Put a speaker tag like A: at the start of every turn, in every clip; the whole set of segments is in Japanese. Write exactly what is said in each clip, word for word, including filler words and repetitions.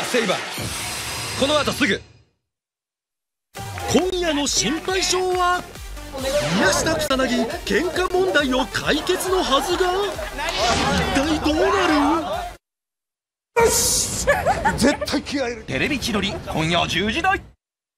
A: セイバー、この後すぐ。
B: 今夜の心配性は宮下草薙、喧嘩問題を解決のはずが一体どうなる？よし絶対気合い入れる。
C: テレビ千鳥今夜じゅうじ台。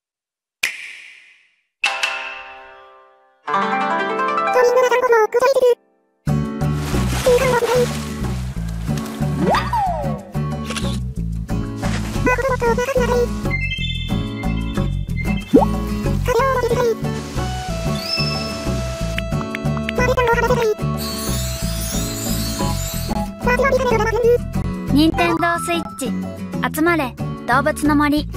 D: 任天堂スイッチ集まれ動物の森。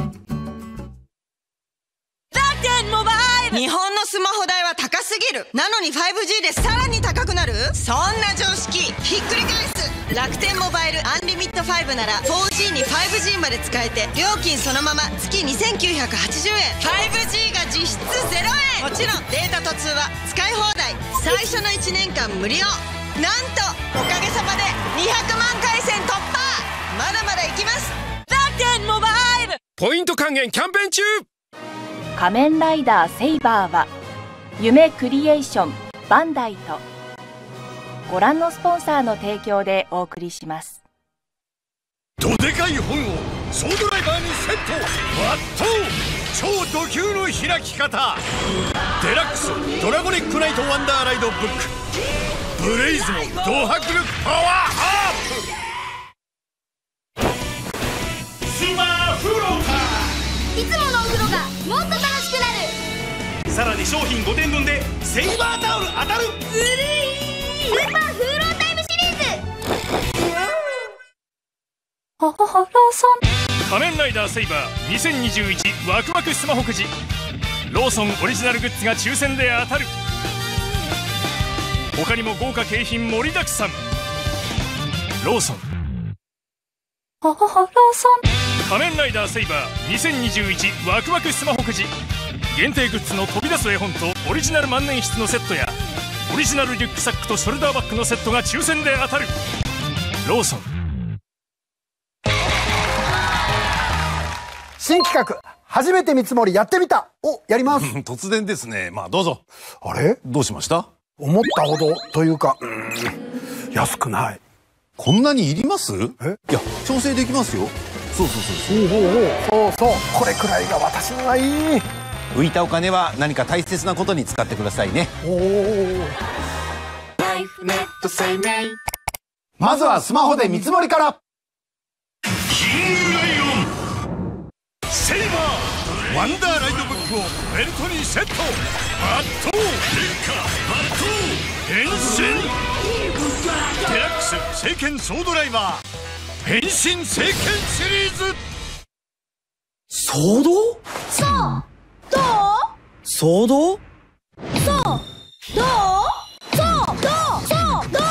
E: 日本のスマホ代は高すぎる。なのに ファイブジー でさらに高くなる。そんな常識ひっくり返す。楽天モバイルアンリミットファイブなら フォージー に ファイブジー まで使えて料金そのまま月にせんきゅうひゃくはちじゅうえん。 ファイブジー が実質ゼロえん。もちろんデータと通話使い放題。最初のいちねんかん無料。なんとおかげさまでにひゃくまん回線突破。まだまだいきます。楽天モバイル
B: ポイント還元キャンペーン中。
F: 仮面ライダーセイバーは夢クリエーションバンダイとご覧のスポンサーの提供でお送りします。
B: どでかい本をソードライバーにセット。ワット超ド級の開き方。デラックスドラゴニックナイトワンダーライドブック。ブレイズのド迫力パワーアップ。スマーフローター。
D: いつものお風呂がもっと楽しくなる。
B: さらに商品ごてんぶんでセイバータオル当たる。
D: ずるい。スーパーフーロータイムシリーズ。ほほほローソン。
B: 仮面ライダーセイバーにせんにじゅういちワクワクスマホくじ。ローソンオリジナルグッズが抽選で当たる。他にも豪華景品盛りだくさん。ローソン。
D: ほほほローソン。
B: 仮面ライダーセイバーにせんにじゅういちワクワクスマホくじ。限定グッズの飛び出す絵本とオリジナル万年筆のセットやオリジナルリュックサックとショルダーバッグのセットが抽選で当たる。ローソン。
G: 新企画初めて見積もりやってみたをやります。
H: 突然ですね。まあどうぞ。
G: あれ
H: どうしました？
G: 思ったほどというか、うーん安くない。
H: こんなにいります？
G: え
H: いや調整できますよ。そうそうそうそう。
G: おうおうおうそうそうこれくらいが私にはいい。
H: 浮いたお金は何か大切なことに使ってくださいね。
G: おお。
I: ライフネット生命。
G: まずはスマホで見積もりから。
B: キングライオンセイバーワンダーライドブックをベルトにセット。バットレッカバット変身。デラックス聖剣ソードライバー変身聖剣シリーズ。
A: ソード？
D: そうどう？
A: ソード？
D: そうどう？そうどう？そうどう？そうどう？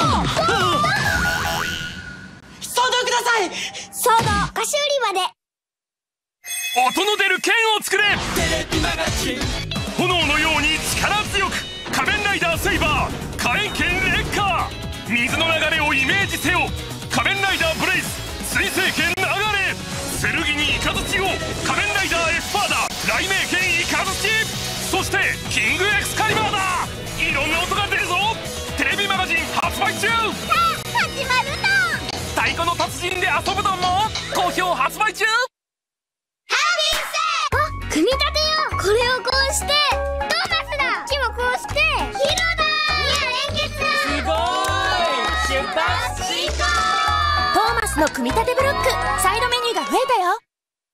E: ソードください。
D: ソード菓子売り場で。
B: 音の出る剣を作れ。
I: テレビマガジン。
B: 炎のように力強く仮面ライダーセイバー火炎剣レッカー。水の流れをイメージせよ。仮面ライダーブレイズ水星剣流れ。剣にイカズチを仮面ライダーエスパーダ雷鳴剣イカズチ。そしてキングエクスカリバーだ。いろんな音が出るぞ。テレビマガジン発売中。
D: さあ始まるの。
B: 太鼓の達人で遊ぶどんも好評発売中。
D: 組み立てよう。これをこうしてドーナツだ。木もこうしてヒロだ。いや連結だ。
I: すごい。出発進行。
F: トーマスの組み立てブロックサイドメニューが増えたよ。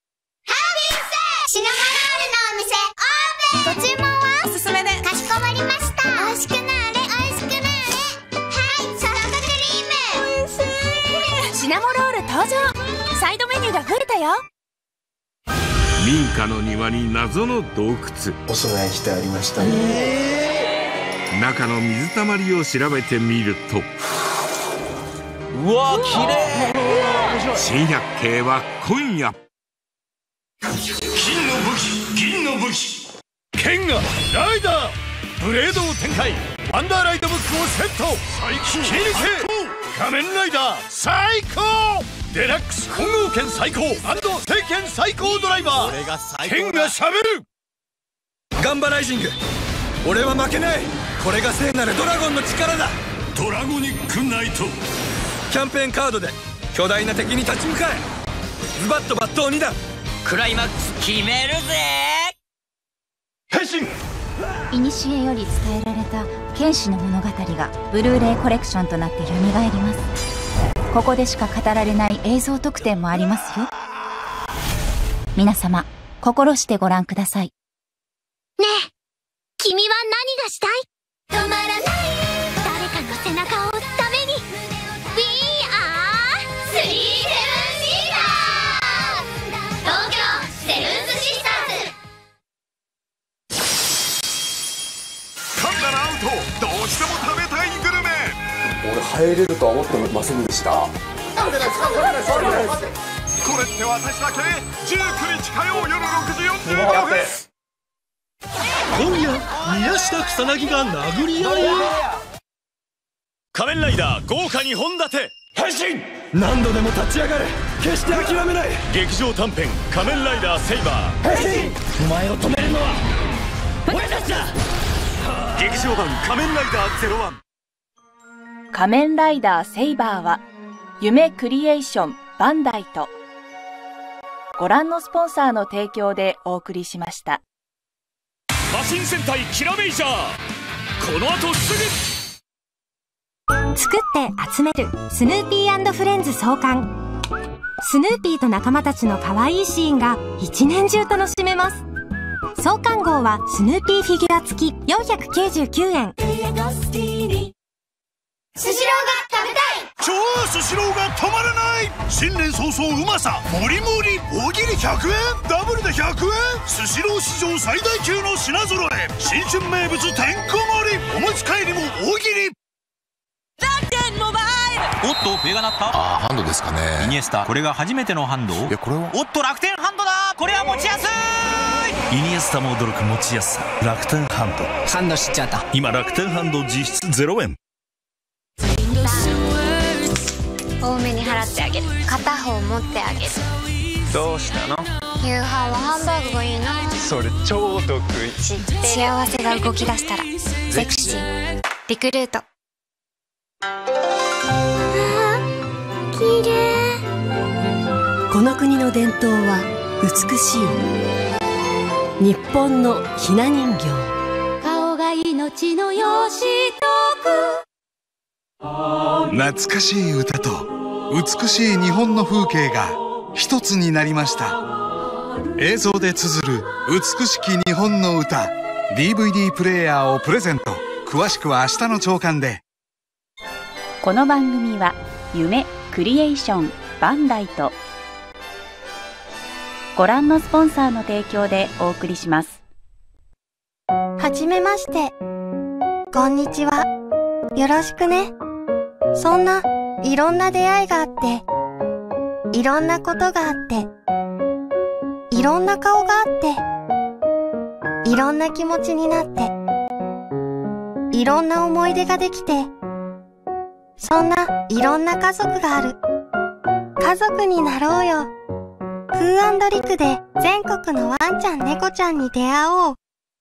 D: シナモロールのお店オープン。ご注文は？
E: おすすめで。
D: かしこまりました。美味しくなーれ美味しくなーれ。はいソフトクリーム。おいしい。
F: シナモロール登場。サイドメニューが増えたよ。
J: 民家の庭に謎の洞窟。
K: お供えしてありましたね。
J: 中の水たまりを調べてみると、
A: うわー綺麗。
J: 珍百景は今夜。
B: 金の武器銀の武器剣がライダーブレードを展開。ワンダーライドブックをセット。引き抜け仮面ライダー最高。 デラックス混合圏最高&聖剣最高ドライバー。
H: 俺が最高だ。
B: 剣がしゃべる。
A: ガンバライジング、俺は負けない。これが聖なるドラゴンの力だ。
B: ドラゴニックナイト。
A: キャンペーンカードで巨大な敵に立ち向かえ。ズバッと抜刀にだ。
I: クライマックス決めるぜ。
B: 変身。
D: 古より伝えられた剣士の物語がブルーレイコレクションとなって蘇ります。ここでしか語られない映像特典もありますよ。皆様心してご覧ください。
L: ねえ、君は何がしたい？止まらない誰かの背中を押すために We are スリーセブンシスターズ、東京セブンスシスターズ。
B: 噛んだらアウト。どうしても食べたいグルメ。
K: 俺入れるとは思ってませんでした。
B: これって私だけ。じゅうくにち火曜夜ろくじよんじゅうごふん。
A: 今夜宮下草薙が殴り合い。
B: 仮面ライダー豪華にほん立て変身。
A: 何度でも立ち上がれ。決して諦めない。
B: 劇場短編仮面ライダーセイバー
A: 変身。お前を止めるのは俺たちだ。
B: 劇場版仮面ライダーゼロワン。
F: 仮面ライダーセイバーは夢クリエーションバンダイとご覧のスポンサーの提供でお送りしました。
B: マシン戦隊キラメイジャー、この後す
L: ぐ。作って集めるスヌーピー&フレンズ創刊。スヌーピーと仲間たちの可愛いシーンが一年中楽しめます。創刊号はスヌーピーフィギュア付きよんひゃくきゅうじゅうきゅうえん。スシローが食べたい。
B: 超スシローが止まらない。新年早々うまさもりもり。大喜利ひゃくえん、ダブルでひゃくえん。スシロー史上最大級の品揃え。新春名物てんこ盛り。お持ち帰りも大喜利。
I: 楽天モバイル。おっと笛が鳴った。
G: ああ、ハンドですかね。
C: イニエスタ、これが初めてのハンド。
G: いや、これは
C: おっと楽天ハンドだ。これは持ちやすい。
B: イニエスタも驚く持ちやすさ。楽天ハンド。
I: ハンドしちゃった。
B: 今楽天ハンド実質ゼロえん。
L: 多めに払ってあげる。片方持ってあげる。
K: どうしたの？
L: 夕飯はハンバーグがいいな。
K: それ超得意。
L: 知ってる。幸せが動き出したらゼクシーリクルート。あー、綺麗。
M: この国の伝統は美しい。日本のひな人形。
L: 顔が命のよしとく。
N: 懐かしい歌と美しい日本の風景が一つになりました。映像で綴る美しき日本の歌 ディーブイディー プレイヤーをプレゼント。詳しくは明日の朝刊で。
F: この番組は夢クリエーションバンダイとご覧のスポンサーの提供でお送りします。
L: はじめまして。こんにちは。よろしくね。そんないろんな出会いがあって、いろんなことがあって、いろんな顔があって、いろんな気持ちになって、いろんな思い出ができて、そんないろんな家族がある。家族になろうよ。クー&リクで全国のワンちゃん猫ちゃんに出会おう。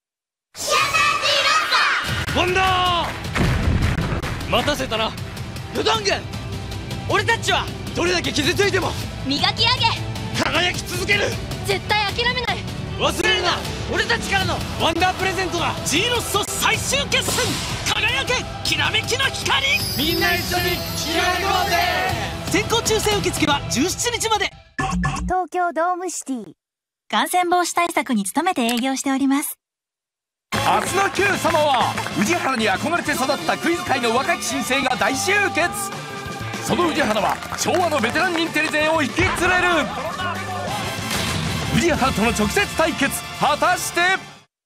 A: ワンダー待たせたな。ルドン軍、俺たちはどれだけ傷ついても
L: 磨き上げ
A: 輝き続ける。
L: 絶対諦めない。
A: 忘れるな、俺たちからのワンダープレゼントだ。
B: ジーノスと最終決戦。輝けきらめきの光。
A: みんな一緒に気合い込んで。
B: 先行抽選受付はじゅうしちにちまで。
D: 東京ドームシティ。
L: 感染防止対策に努めて営業しております。
C: 明日の Q 様は宇治原に憧れて育ったクイズ界の若き新星が大集結。その宇治原は昭和のベテランインテリ勢を引き連れる。宇治原との直接対決、果たして
L: あ、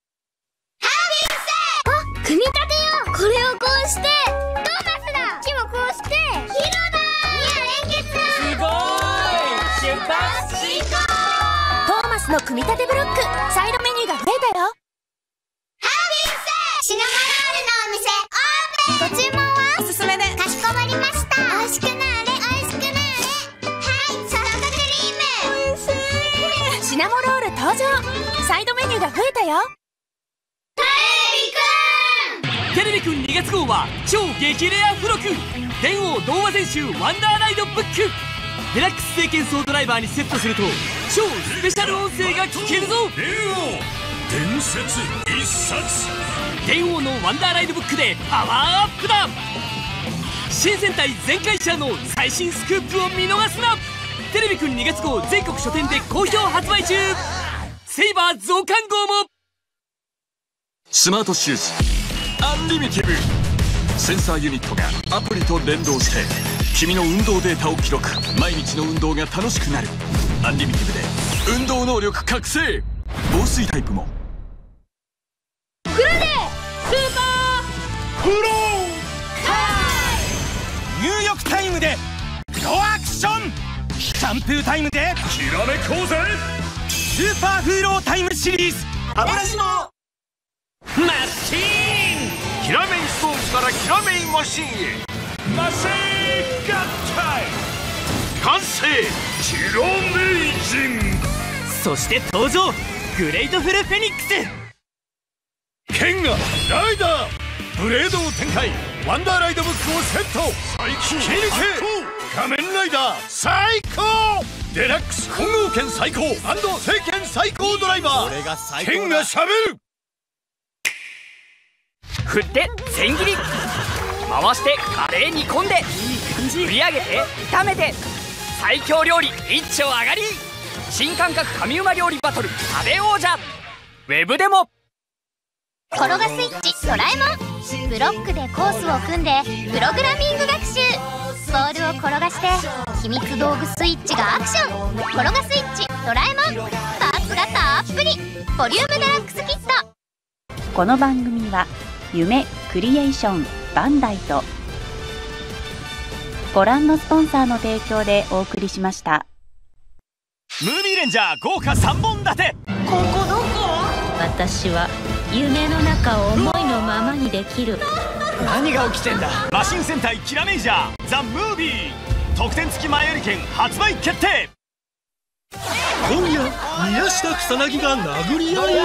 L: 組み立てよう。これをこうしてドーナツだ。木もこうしてヒロだ。いや、連結だ。
I: すごーい。出発進行。
L: トーマスの組み立てブロック、サイドメニューが増えたよ。シナモロールのお店オープン。ご注文はおすすめでかしこまりました。美味しくなーれ、美味しくなーれ。はい、
O: が増えたよ。
P: テレビくんにがつ号は超激レア付録電王童話全集ワンダーライドブック。デラックス聖剣ソードライバーにセットすると超スペシャル音声が聞けるぞ。
B: 電王伝説一冊。
P: 電王のワンダーライドブックでパワーアップだ。新戦隊全開者の最新スクープを見逃すな。テレビくんにがつ号全国書店で好評発売中。セイバー増刊号も。
Q: スマートシューズアンリミティブ。センサーユニットがアプリと連動して君の運動データを記録。毎日の運動が楽しくなる。アンリミティブで運動能力覚醒。防水タイプも。
O: フルでスーパーフロータイム。
R: 入浴タイムでプロアクション。シャンプータイムで
B: きらめこうぜ。
R: スーパーフーロータイムシリーズ。
O: 歯ブラシの
R: マシーン。
B: キラメイスポーツからキラメイマシンへ。マシン合体完成。キラメイジン。
R: そして登場グレイトフルフェニックス。
B: 剣がライダーブレードを展開。ワンダーライドブックをセット。引き抜け仮面ライダー最高。デラックス混合剣最高聖剣最高ドライバー。剣がしゃべる。
P: 振って千切り回してカレー煮込んで振り上げて炒めて最強料理一丁上がり。新感覚神うま料理バトル食べ王者。ウェブでも。
L: 転がスイッチドラえもん。ブロックでコースを組んでプログラミング学習。ボールを転がして秘密道具スイッチがアクション。転がスイッチドラえもん。パーツがたっぷりボリュームデラックスキット。
F: この番組は夢クリエーションバンダイとご覧のスポンサーの提供でお送りしました。
R: ムービーレンジャー豪華さんぼん立て。
O: ここどこ？
S: 私は夢の中を思いのままにできる。
R: 何が起きてんだ。マシン戦隊キラメイジャーザ・ムービー特典付き前売り券発売決定。
T: 今夜宮下草薙が殴り合い。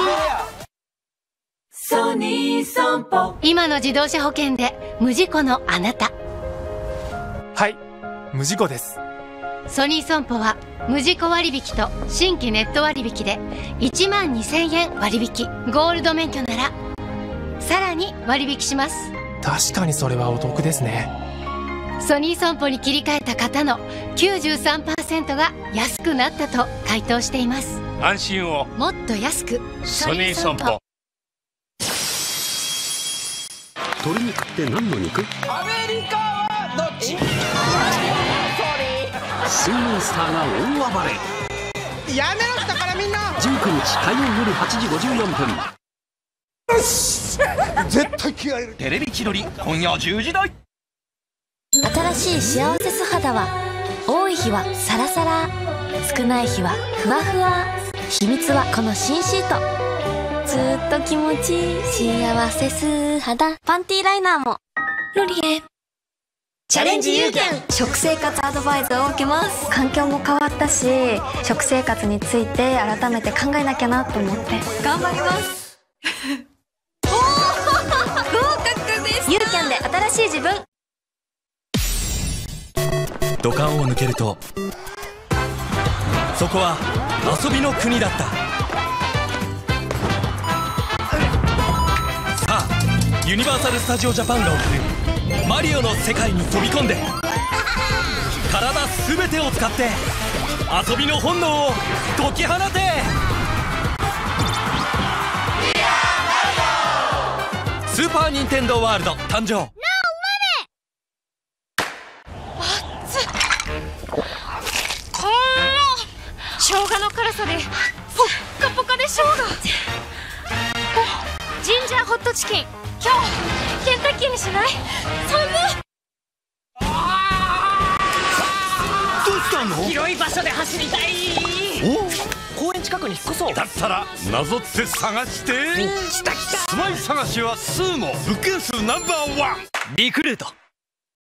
O: ソニー損保。今の自動車保険で無事故のあなた。
U: はい、無事故です。
O: ソニー損保は無事故割引と新規ネット割引でいちまんにせんえん割引。ゴールド免許ならさらに割引します。
U: 確かにそれはお得ですね。
O: ソニー損保に切り替えた方の きゅうじゅうさんパーセント が安くなったと回答しています。
B: 安心を
O: もっと安く
B: ソニー損保。
T: 鶏肉って何の肉？
R: アメリカはどっち？
T: スイモンスターが大暴れ。
R: やめろだからみんな。
T: じゅうくにち火曜夜はちじごじゅうよんぷん。
R: よし絶対気合い入れる。テレビ千鳥今夜じゅうじ台。
S: 新しい幸せ素肌は多い日はサラサラ、少ない日はふわふわ。秘密はこの新シート。ずっと気持ちいい幸せ素肌。パンティーライナーもロリエ。
L: チャレンジ有限。食生活アドバイザーを受けます。環境も変わったし食生活について改めて考えなきゃなと思って頑張りますおー合格です。ユーキャンで新しい自分。
V: 土管を抜けるとそこは遊びの国だった。さあユニバーサル・スタジオ・ジャパンが送るマリオの世界に飛び込んで体すべてを使って遊びの本能を解き放て。スーパー・ニンテンドー・ワールド誕生。
O: 生姜の辛さでポッカポカでしょうが。ジンジャーホットチキン今日ケンタッキーにしない？寒い。
B: どうしたの？
R: 広い場所で走りたい。
B: お公園近くに引っ越そう。だったらなぞって探して。
R: 来た来た。
B: 住まい探しはスーモ物件数ナンバーワン。
V: リクルート